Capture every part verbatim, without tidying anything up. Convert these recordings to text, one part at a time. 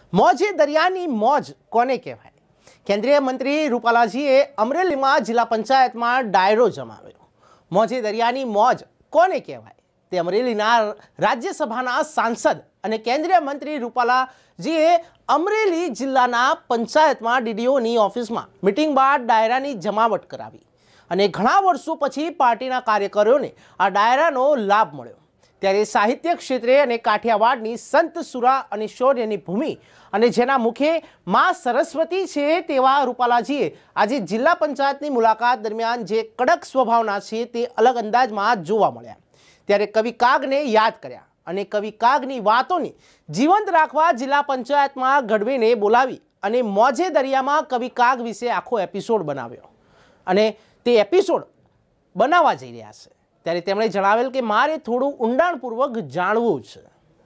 મોજે દરિયાની મોજ કોને કહેવાય? કેન્દ્રીય મંત્રી રૂપાલાજીએ અમરેલીમાં જિલ્લા પંચાયતમાં ડાયરો જમાવ્યો. મોજે દરિયાની મોજ કોને કહેવાય તે અમરેલીના રાજ્યસભાના સાંસદ અને કેન્દ્રીય મંત્રી રૂપાલાજીએ અમરેલી જિલ્લાના પંચાયતમાં ડીડીઓની ઓફિસમાં મિટિંગ બાદ ડાયરાની જમાવટ કરાવી અને ઘણા વર્ષો પછી પાર્ટીના કાર્યકરોને આ ડાયરાનો લાભ મળ્યો. ત્યારે સાહિત્ય ક્ષેત્રે અને કાઠિયાવાડની સંત સુરા અને શૌર્યની ભૂમિ અને જેના મુખે માં સરસ્વતી છે તેવા રૂપાલાજીએ આજે જિલ્લા પંચાયતની મુલાકાત દરમિયાન જે કડક સ્વભાવના છે તે અલગ અંદાજમાં જોવા મળ્યા. ત્યારે કવિ કાગને યાદ કર્યા અને કવિ કાગની વાતોને જીવંત રાખવા જિલ્લા પંચાયતમાં ગઢવીને બોલાવી અને મોજે દરિયામાં કવિ કાગ વિશે આખો એપિસોડ બનાવ્યો અને તે એપિસોડ બનાવવા જઈ રહ્યા છે. ત્યારે તેમણે જણાવેલ કે મારે થોડું ઊંડાણપૂર્વક જાણવું છે.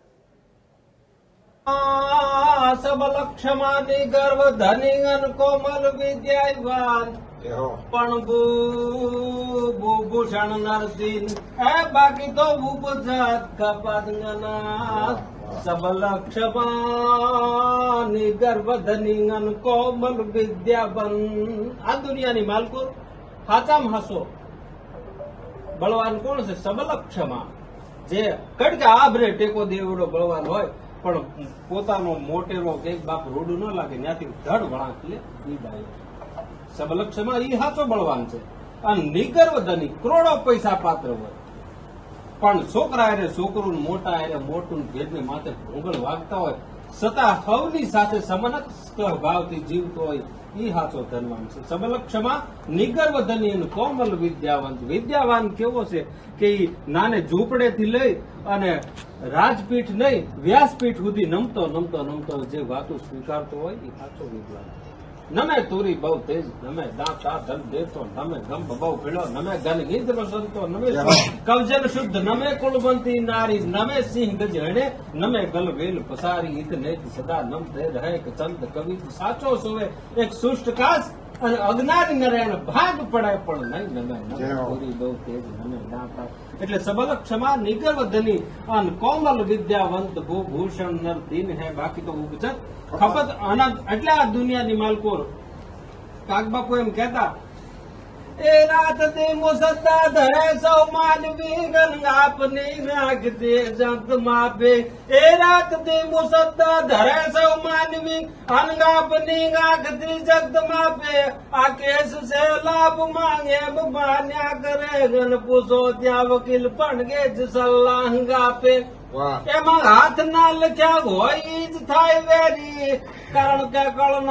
સબલક્ષમાની ગર્વ ધની અન કોમલ વિદ્યાવાન પણ ભૂષણ નરસિંહ એ બાકી તો ઉપજત કપાદના સબલક્ષમાની ગર્વ ધની અન કોમલ વિદ્યાવન. આ દુનિયાની માલકો હાચામ હાસો બળવાન કોણ છે? સબલક્ષમાં જે કડકે આભરે ટેકો દેવડો બળવાન હોય પણ પોતાનો મોટેરો કે બાપ રોડું ન લાગે ત્યાંથી ધડ વળાંક લે ઈ ડાય. સબલક્ષમાં ઈ હાચો બળવાન છે. અને નિગર્વ ધની કરોડો પૈસા પાત્ર હોય પણ છોકરા અરે છોકરું મોટા અરે મોટું ભેદને માથે ભોગળ વાગતા હોય છતાં હવની સાથે સમનક ભાવથી જીવતો હોય ઈ હાચો ધનવાન છે. સબલક્ષમાં નિગર્વ ધની અને કોમલ વિદ્યાવંત. વિદ્યાવાન કેવો છે કે ઈ નાને ઝૂંપડેથી લઈ અને રાજપીઠ નહીં વ્યાસપીઠ સુધી નમતો નમતો નમતો જે વાતો સ્વીકારતો હોય એ સાચો વિદ્વાન. નમે તુરી બહુ તેજ નમે દાંતા ધન દેતો નમે ગમ બહુ ભીડો નમે ગન ગીત સંતો નમે કવજન શુદ્ધ નમે કુળવંતી નારી નમે સિંહ ગજ હણે નમે ગલ વેલ પસારી હિત ને સદા નમ દે રહે કે ચંદ કવિ સાચો સોવે એક સુષ્ટ કાસ અને અજ્ઞાની નરેણ ભાગ પડે પણ નહીં નમે નમે તુરી બહુ તેજ નમે દાંતા. એટલે સબલક્ષમા નિગર્વ ધની અને કોમલ વિદ્યાવંત ભૂષણ નર દીન હે બાકી તો ઉપજત ખપત અનંત. એટલે આ દુનિયાની માલકો કાગબાપુ એમ કહેતા એ રાત દે મુસદ્દા ધરે સૌ માનવી ગન આપની રાખ દે જગત માપે. એ રાત દે મુસદ્દા ધરે સૌ માનવી અનગાપની રાખ દે જગત માપે. આ કેસ સે લાભ માંગે માન્યા કરે ગન પૂછો ત્યાં વકીલ પણ ગે જ સલાહ ગાપે. એમાં હાથ ના લખ્યા હોય જ થાય વેરી કારણ કે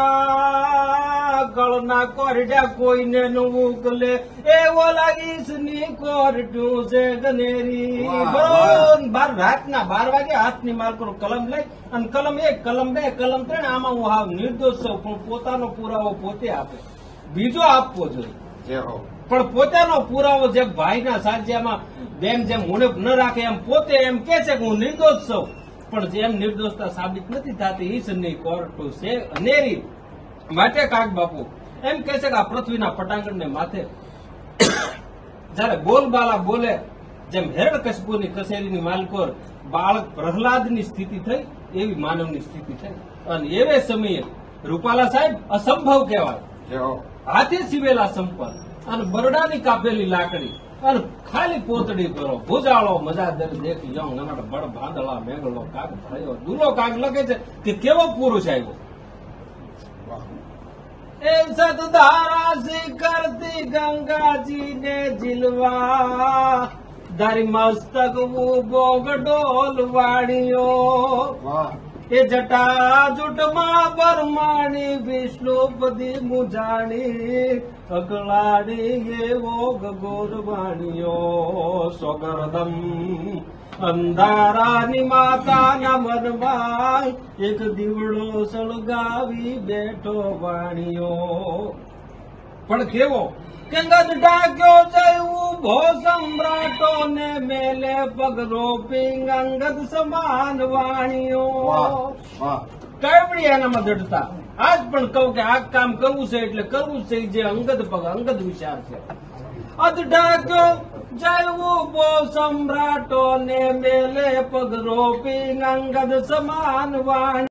કળના કળના કોરડ્યા કોઈને ન ઉકલે એવો લાગીશ ની કોરડું છે ગનેરી. બાર રાતના બાર વાગે હાથની માલકો કલમ લઈ અને કલમ એક કલમ બે કલમ ત્રણ આમાં હું હાવ નિર્દોષ છું પણ પોતાનો પુરાવો પોતે આપે બીજો આપવો જોઈએ પણ પોતાનો પુરાવો જે ભાઈના સાજ્યામાં બેન જેમ મુનેપ ન રાખે એમ પોતે એમ કે છે કે હું નિર્દોષ છું પણ જેમ નિર્દોષતા સાબિત નથી થતી ઈશ્વરની કોર્ટ છે અનેરી. માટે કાગ બાપુ એમ કે છે કે આ પૃથ્વીના પટાંગણને માથે જયારે બોલબાલા બોલે જેમ હિરણ્યકશિપુની કસેરીની માલકોર બાળક પ્રહલાદની સ્થિતિ થઈ એવી માનવની સ્થિતિ થઈ. અને એવે સમયે રૂપાલા સાહેબ અસંભવ કહેવાય. હાથે સીવેલા સંપન્ન અને બરડાની કાપેલી લાકડી અને ખાલી પોતડી કરો ભુજાળો મજા દર દેખી જાઉં નનડ બળ ભાંદળા મેંગલો કાગ થયો. દુલો કાગ લખે છે કે કેવો પુરુષ આવ્યો. એ સતધારા સી કરતી ગંગાજી ને જીલવા દારી મસ્તક ઉભો ગડોલ વાણીઓ. એ જટા જુટમાં પરમાણી વિષ્ણુપતિ મુજાણી અકલાડી એવો ગગોર વાણીઓ. સ્વગરદમ અંધારાની માતાના મનમાં એક દીવડો સળગાવી બેઠો વાણીઓ. પણ કેવો કે ગદ ઢાક્યો જય ઉભો સમ્રાટો ને મેલે પગ રોપી અંગદ સમાન વાણીઓ. કવડી એનામાં દડતા આજ પણ કહું કે આ કામ કરવું છે એટલે કરવું છે જે અંગદ પગ અંગદ વિચાર છે. અદ ઢાક્યો જય ઉભો સમ્રાટો ને મેલે પગ રોપી અંગદ સમાન વાણી.